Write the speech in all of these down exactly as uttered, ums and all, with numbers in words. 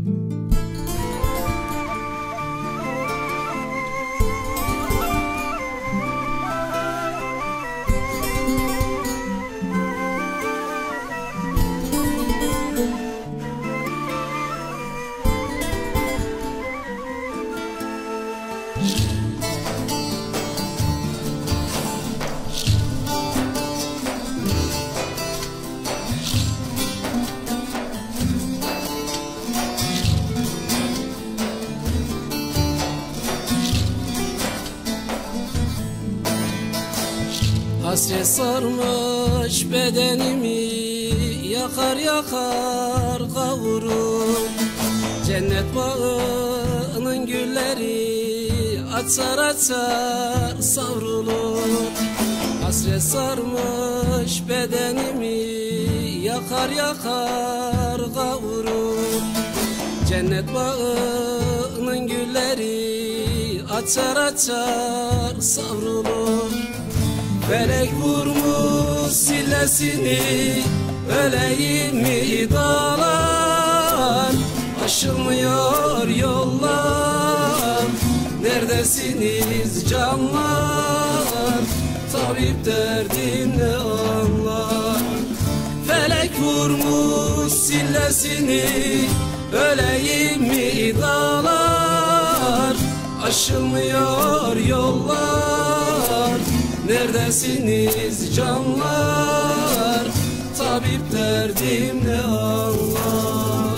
Hasret sarmış bedenimi, yakar yakar kavurur. Cennet bağının gülleri açar açar savrulur. Hasret sarmış bedenimi, yakar yakar kavurur. Cennet bağının gülleri açar açar savrulur. Felek vurmuş sillesini, öleyim mi dağlar? Aşılmıyor yollar, neredesiniz canlar? Tabip derdimle anlar. Felek vurmuş sillesini, öleyim mi dağlar? Aşılmıyor yollar, neredesiniz canlar? Tabip derdimle anlar.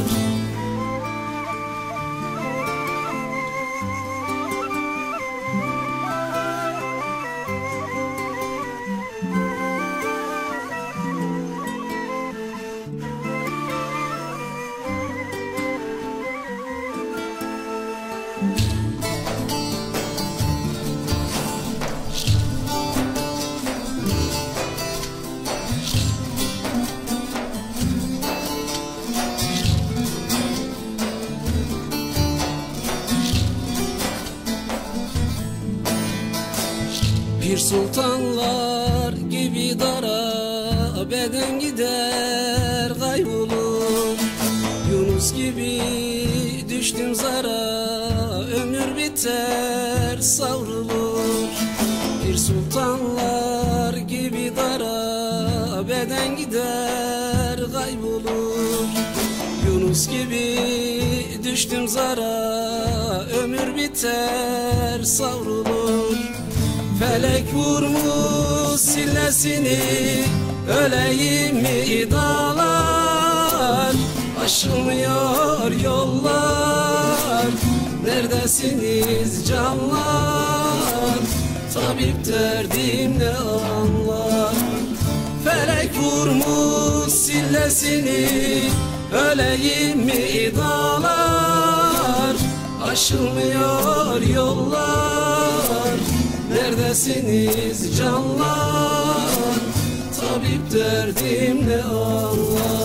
Bir sultanlar gibi dara beden gider kaybolur. Yunus gibi düştüm zara, ömür biter savrulur. Bir sultanlar gibi dara beden gider kaybolur. Yunus gibi düştüm zara, ömür biter savrulur. Felek vurmuş sillesini, öleyim mi dağlar? Aşılmıyor yollar, neredesiniz canlar? Tabip derdimle anlar. Felek vurmuş sillesini, öleyim mi dağlar? Aşılmıyor yollar, neredesiniz canlar? Tabip derdimle anlar.